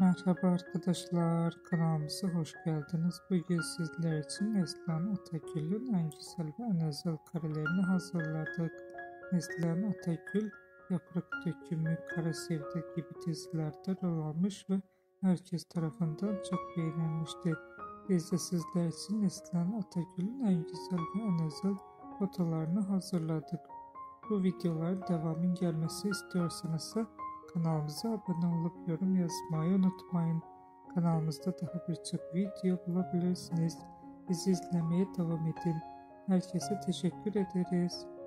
Merhaba arkadaşlar, kanalımıza hoş geldiniz. Bugün sizler için Neslihan Atagül'ün en güzel ve en özel karelerini hazırladık. Neslihan Atagül, Yaprak Dökümü, Kara Sevda gibi dizilerde rol almış ve herkes tarafından çok beğenilmişti. Biz de sizler için Neslihan Atagül'ün en güzel ve en özel fotolarını hazırladık. Bu videoların devamının gelmesi istiyorsanız kanalımıza abone olup yorum yazmayı unutmayın. Kanalımızda daha birçok video bulabilirsiniz. Bizi izlemeye devam edin. Herkese teşekkür ederiz.